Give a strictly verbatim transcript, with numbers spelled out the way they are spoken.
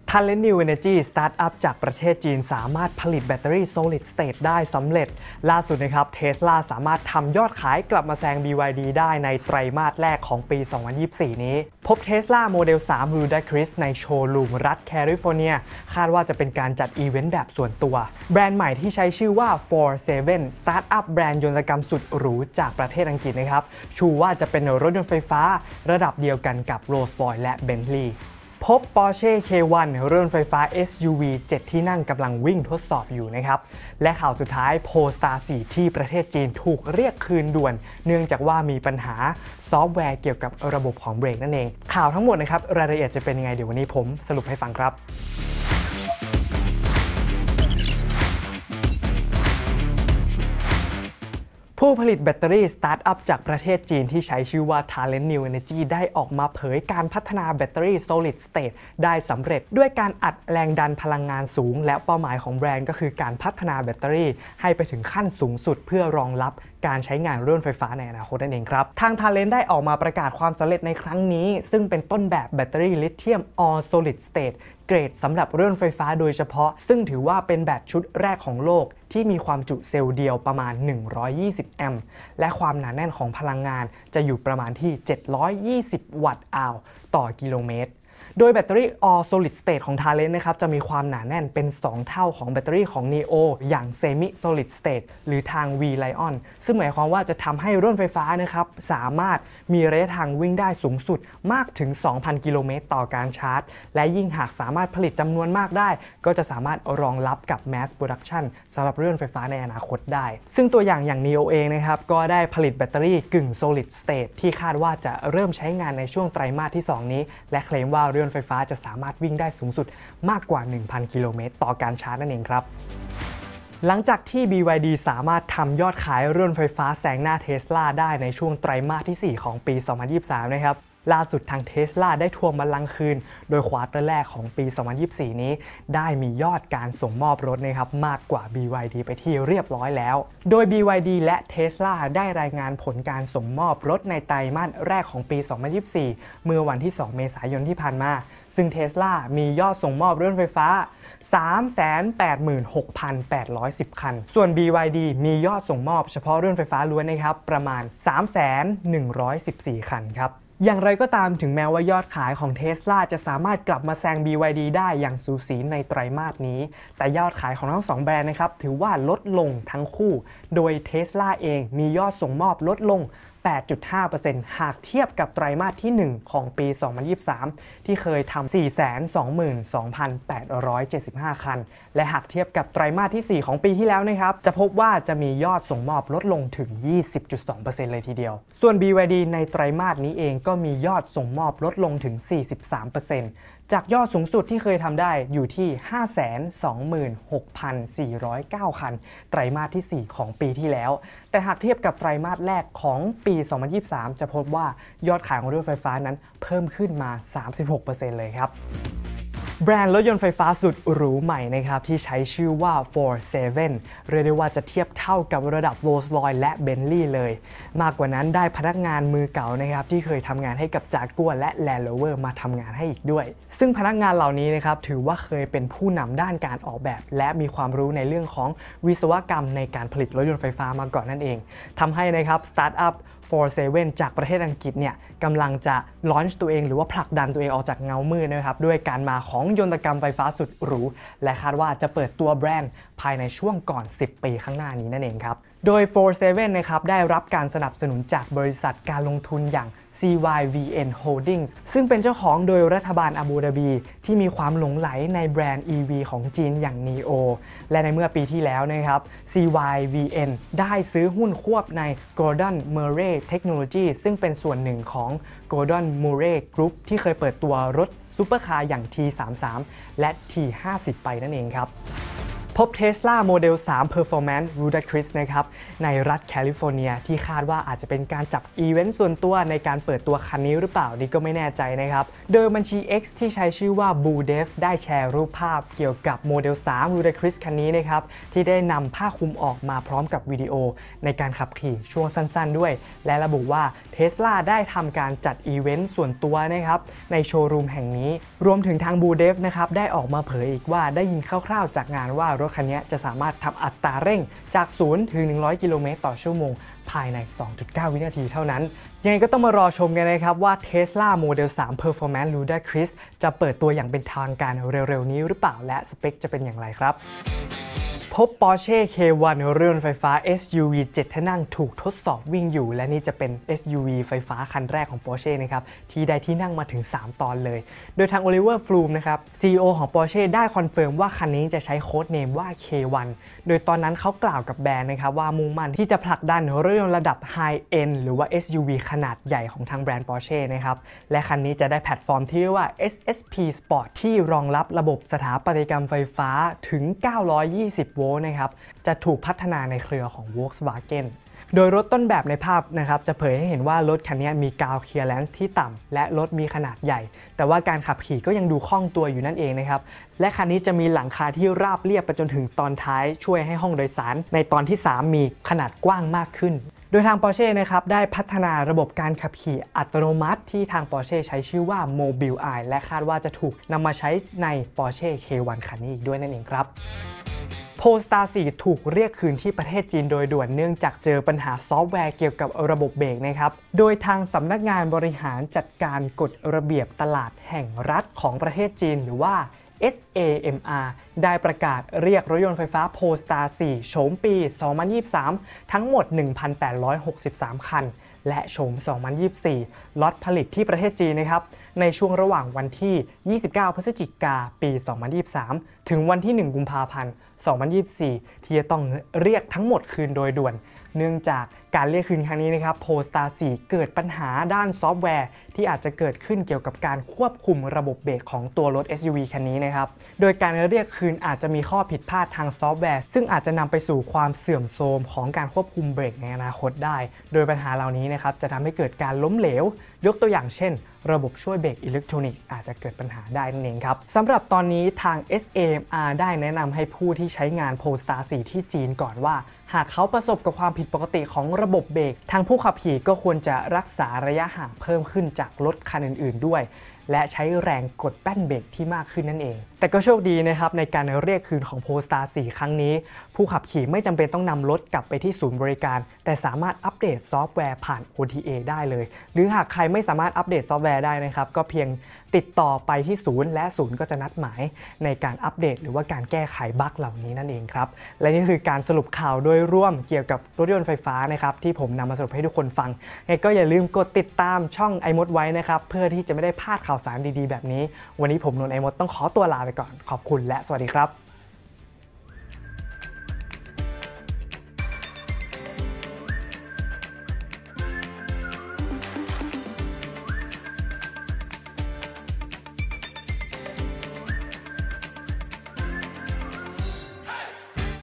Talent New Energy สตาร์ทอัพจากประเทศจีนสามารถผลิตแบตเตอรี่ Solid State ได้สำเร็จล่าสุดนะครับ Tesla สามารถทำยอดขายกลับมาแซง บี วาย ดี ได้ในไตรมาสแรกของปี สองพันยี่สิบสี่ นี้พบ Tesla Model สาม Ludacris ในโชว์รูมรัฐแคลิฟอร์เนียคาดว่าจะเป็นการจัดอีเวนต์แบบส่วนตัวแบรนด์ใหม่ที่ใช้ชื่อว่า โฟร์ เซเว่น สตาร์ทอัพแบรนด์ยนตกรรมสุดหรูจากประเทศอังกฤษนะครับชูว่าจะเป็นรถยนต์ไฟฟ้าระดับเดียวกันกับ Rolls-Royce และ Bentleyพบ Porsche เค วัน รถยนต์ไฟฟ้า เอส ยู วี เจ็ด ที่นั่งกำลังวิ่งทดสอบอยู่นะครับและข่าวสุดท้าย Polestar สี่ ที่ประเทศจีนถูกเรียกคืนด่วนเนื่องจากว่ามีปัญหาซอฟต์แวร์เกี่ยวกับระบบของเบรกนั่นเองข่าวทั้งหมดนะครับรายละเอียดจะเป็นยังไงเดี๋ยววันนี้ผมสรุปให้ฟังครับผู้ผลิตแบตเตอรี่สตาร์ทอัพจากประเทศจีนที่ใช้ชื่อว่า Talent New Energy ได้ออกมาเผยการพัฒนาแบตเตอรี่ Solid State ได้สำเร็จด้วยการอัดแรงดันพลังงานสูงและเป้าหมายของแบรนด์ก็คือการพัฒนาแบตเตอรี่ให้ไปถึงขั้นสูงสุดเพื่อรองรับการใช้งานรถยนต์ไฟฟ้าในอนาคตนั่นเองครับทาง Talent ได้ออกมาประกาศความสำเร็จในครั้งนี้ซึ่งเป็นต้นแบบแบตเตอรี่ลิเธียม All Solid State เกรดสำหรับรถยนต์ไฟฟ้าโดยเฉพาะซึ่งถือว่าเป็นแบตชุดแรกของโลกที่มีความจุเซลล์เดียวประมาณหนึ่งร้อยยี่สิบแอมป์และความหนาแน่นของพลังงานจะอยู่ประมาณที่เจ็ดร้อยยี่สิบวัตต์อาวต่อกิโลเมตรโดยแบตเตอรี่ All Solid State ของ Talent นะครับจะมีความหนาแน่นเป็น สอง เท่าของแบตเตอรี่ของ Neo อย่าง Semi Solid State หรือทาง V-Lion ซึ่งหมายความว่าจะทำให้รถไฟฟ้านะครับสามารถมีระยะทางวิ่งได้สูงสุดมากถึง สองพัน กิโลเมตรต่อการชาร์จและยิ่งหากสามารถผลิตจำนวนมากได้ก็จะสามารถรองรับกับ Mass Production สำหรับรถยนต์ไฟฟ้าในอนาคตได้ซึ่งตัวอย่างอย่าง Neo เองนะครับก็ได้ผลิตแบตเตอรี่กึ่ง Solid State ที่คาดว่าจะเริ่มใช้งานในช่วงไตรมาสที่ สอง นี้และเคลมว่ารถยนต์ไฟฟ้าจะสามารถวิ่งได้สูงสุดมากกว่า หนึ่งพัน กิโลเมตรต่อการชาร์จนั่นเองครับหลังจากที่ บี วาย ดี สามารถทำยอดขายรถยนต์ไฟฟ้าแซงหน้า Tesla ได้ในช่วงไตรมาสที่ สี่ ของปี สองพันยี่สิบสาม นะครับล่าสุดทาง Tesla ได้ทวงบัลลังก์คืนโดยควอเตอร์แรกของปี สองพันยี่สิบสี่ นี้ได้มียอดการส่งมอบรถนะครับมากกว่า บี วาย ดี ไปที่เรียบร้อยแล้วโดย บี วาย ดี และ Tesla ได้รายงานผลการส่งมอบรถในไตรมาสแรกของปี สองพันยี่สิบสี่ เมื่อวันที่ สอง เมษายนที่ผ่านมาซึ่ง Tesla มียอดส่งมอบรถไฟฟ้า สามแสนแปดหมื่นหกพันแปดร้อยสิบ คันส่วน บี วาย ดี มียอดส่งมอบเฉพาะรถไฟฟ้าล้วนนะครับประมาณ สามแสนหนึ่งร้อยสิบสี่ คันครับอย่างไรก็ตามถึงแม้ว่ายอดขายของ Tesla จะสามารถกลับมาแซง บี วาย ดี ได้อย่างสูสีในไตรมาสนี้แต่ยอดขายของทั้งสองแบรนด์นะครับถือว่าลดลงทั้งคู่โดย Tesla เองมียอดส่งมอบลดลง แปดจุดห้าเปอร์เซ็นต์ หากเทียบกับไตรมาสที่ หนึ่ง ของปี สองพันยี่สิบสาม ที่เคยทำ สี่แสนสองหมื่นสองพันแปดร้อยเจ็ดสิบห้า คันและหากเทียบกับไตรมาสที่ สี่ ของปีที่แล้วนะครับจะพบว่าจะมียอดส่งมอบลดลงถึง ยี่สิบจุดสองเปอร์เซ็นต์ เลยทีเดียวส่วน บี วาย ดี ในไตรมาสนี้เองก็มียอดส่งมอบลดลงถึง สี่สิบสามเปอร์เซ็นต์ จากยอดสูงสุดที่เคยทำได้อยู่ที่ ห้าแสนสองหมื่นหกพันสี่ร้อยเก้า คันไตรมาสที่ สี่ ของปีที่แล้วแต่หากเทียบกับไตรมาสแรกของปี สองพันยี่สิบสาม จะพบว่ายอดขายของรถไฟฟ้านั้นเพิ่มขึ้นมา สามสิบหกเปอร์เซ็นต์ เลยครับแบรนด์รถยนต์ไฟฟ้าสุดหรูใหม่นะครับที่ใช้ชื่อว่า โฟร์ เซเว่น เรียกได้ว่าจะเทียบเท่ากับระดับ Rolls-Royce และ Bentley เลยมากกว่านั้นได้พนักงานมือเก่านะครับที่เคยทำงานให้กับจากัวและ Land Rover มาทำงานให้อีกด้วยซึ่งพนักงานเหล่านี้นะครับถือว่าเคยเป็นผู้นำด้านการออกแบบและมีความรู้ในเรื่องของวิศวกรรมในการผลิตรถยนต์ไฟฟ้ามาก่อนนั่นเองทำให้นะครับสตาร์ทอัพโฟร์ เซเว่น จากประเทศอังกฤษเนี่ยกำลังจะลอนช์ตัวเองหรือว่าผลักดันตัวเองออกจากเงามืดนะครับด้วยการมาของยนตกรรมไฟฟ้าสุดหรูและคาดว่าจะเปิดตัวแบรนด์ภายในช่วงก่อนสิบปีข้างหน้านี้นั่นเองครับโดย โฟร์ เซเว่น นะครับได้รับการสนับสนุนจากบริษัทการลงทุนอย่าง ซี วาย วี เอ็น Holdings ซึ่งเป็นเจ้าของโดยรัฐบาลอาบูดาบีที่มีความหลงไหลในแบรนด์ อี วี ของจีนอย่าง Neo และในเมื่อปีที่แล้วนะครับ ซี วาย วี เอ็น ได้ซื้อหุ้นควบใน Gordon Murray Technology ซึ่งเป็นส่วนหนึ่งของ Gordon Murray Group ที่เคยเปิดตัวรถซุปเปอร์คาร์อย่าง ที สามสิบสาม และ ที ห้าสิบ ไปนั่นเองครับพบ Tesla Model ทรี Performance Ludacris นะครับในรัฐแคลิฟอร์เนียที่คาดว่าอาจจะเป็นการจับอีเวนต์ส่วนตัวในการเปิดตัวคันนี้หรือเปล่านี่ก็ไม่แน่ใจนะครับโดยบัญชี X ที่ใช้ชื่อว่า BlueDev ได้แชร์รูปภาพเกี่ยวกับ Model ทรี Ludacris คันนี้นะครับที่ได้นำผ้าคลุมออกมาพร้อมกับวิดีโอในการขับขี่ช่วงสั้นๆด้วยและระบุว่า Tesla ได้ทำการจัดอีเวนต์ส่วนตัวนะครับในโชว์รูมแห่งนี้รวมถึงทาง BlueDev นะครับได้ออกมาเผยอีกว่าได้ยินคร่าวๆจากงานว่ารถคันนี้จะสามารถทำอัตราเร่งจากศูนย์ถึงหนึ่งร้อยกิโลเมตรต่อชั่วโมงภายใน สองจุดเก้า วินาทีเท่านั้นยังไงก็ต้องมารอชมกันนะครับว่า Tesla Model ทรี Performance Ludacris จะเปิดตัวอย่างเป็นทางการเร็วๆนี้หรือเปล่าและสเปคจะเป็นอย่างไรครับพบ Porsche เค วัน เรือนไฟฟ้า เอส ยู วี เจ็ด ที่นั่งถูกทดสอบวิ่งอยู่และนี่จะเป็น เอส ยู วี ไฟฟ้าคันแรกของ Porsche นะครับที่ได้ที่นั่งมาถึงสามตอนเลยโดยทาง Oliver Froome นะครับ ซี อี โอ ของ Porsche ได้คอนเฟิร์มว่าคันนี้จะใช้โค้ดเนมว่า เค วัน โดยตอนนั้นเขากล่าวกับแบรนด์นะครับว่ามุ่งมั่นที่จะผลักดันรถยนต์ระดับ High End หรือว่า เอส ยู วี ขนาดใหญ่ของทางแบรนด์ Porsche นะครับและคันนี้จะได้แพลตฟอร์มที่เรียกว่า เอส เอส พี Sport ที่รองรับระบบสถาปัตยกรรมไฟฟ้าถึงเก้าร้อยยี่สิบโวลต์นะครับจะถูกพัฒนาในเครือของ Volkswagen โดยรถต้นแบบในภาพนะครับจะเผยให้เห็นว่ารถคันนี้มี ground clearance ที่ต่ำและรถมีขนาดใหญ่แต่ว่าการขับขี่ก็ยังดูคล่องตัวอยู่นั่นเองนะครับและคันนี้จะมีหลังคาที่ราบเรียบไปจนถึงตอนท้ายช่วยให้ห้องโดยสารในตอนที่สามมีขนาดกว้างมากขึ้นโดยทาง Porsche นะครับได้พัฒนาระบบการขับขี่อัตโนมัติที่ทาง Porsche ใช้ชื่อว่า Mobileye และคาดว่าจะถูกนำมาใช้ใน Porsche เค วัน คันนี้อีกด้วยนั่นเองครับPolestar โฟร์ ถูกเรียกคืนที่ประเทศจีนโดยด่วนเนื่องจากเจอปัญหาซอฟต์แวร์เกี่ยวกับระบบเบรกนะครับโดยทางสำนักงานบริหารจัดการกฎระเบียบตลาดแห่งรัฐของประเทศจีนหรือว่า เอส เอ เอ็ม อาร์ ได้ประกาศเรียกรถยนต์ไฟฟ้า Polestar โฟร์ โฉมปี สองพันยี่สิบสาม ทั้งหมด หนึ่งพันแปดร้อยหกสิบสาม คันและโฉม สองพันยี่สิบสี่ ล็อตผลิตที่ประเทศจีนนะครับในช่วงระหว่างวันที่ ยี่สิบเก้า พฤศจิกายน ปี สองพันยี่สิบสาม ถึงวันที่ หนึ่ง กุมภาพันธ์ สองพันยี่สิบสี่ ที่จะต้องเรียกทั้งหมดคืนโดยด่วนเนื่องจากการเรียกคืนครั้งนี้นะครับ Polestar โฟร์ เกิดปัญหาด้านซอฟต์แวร์ที่อาจจะเกิดขึ้นเกี่ยวกับการควบคุมระบบเบรกของตัวรถ เอส ยู วี คันนี้นะครับโดยการเรียกคืนอาจจะมีข้อผิดพลาดทางซอฟต์แวร์ซึ่งอาจจะนำไปสู่ความเสื่อมโทรมของการควบคุมเบรกในอนาคตได้โดยปัญหาเหล่านี้นะครับจะทำให้เกิดการล้มเหลวยกตัวอย่างเช่นระบบช่วยเบรกอิเล็กทรอนิกส์อาจจะเกิดปัญหาได้นั่นเองครับสำหรับตอนนี้ทาง เอส เอ เอ็ม อาร์ ได้แนะนำให้ผู้ที่ใช้งาน Polestar โฟร์ ที่จีนก่อนว่าหากเขาประสบกับความผิดปกติของระบบเบรกทางผู้ขับขี่ก็ควรจะรักษาระยะห่างเพิ่มขึ้นจากรถคันอื่นๆด้วยและใช้แรงกดแป้นเบรกที่มากขึ้นนั่นเองแต่ก็โชคดีนะครับในการเรียกคืนของ Polestar โฟร์ ครั้งนี้ผู้ขับขี่ไม่จำเป็นต้องนำรถกลับไปที่ศูนย์บริการแต่สามารถอัปเดตซอฟต์แวร์ผ่าน โอ ที เอ ได้เลยหรือหากใครไม่สามารถอัปเดตซอฟต์แวร์ได้นะครับก็เพียงติดต่อไปที่ศูนย์และศูนย์ก็จะนัดหมายในการอัปเดตหรือว่าการแก้ไขบั๊กเหล่านี้นั่นเองครับและนี่คือการสรุปข่าวโดยรวมเกี่ยวกับรถยนต์ไฟฟ้านะครับที่ผมนำมาสรุปให้ทุกคนฟังก็อย่าลืมกดติดตามช่องไอมดไว้นะครับเพื่อที่จะไม่ได้พลาดข่าวสารดีๆแบบนี้วันนี้ผมนนท์ไอมดต้องขอตัวลาไปก่อนขอบคุณและสวัสดีครับ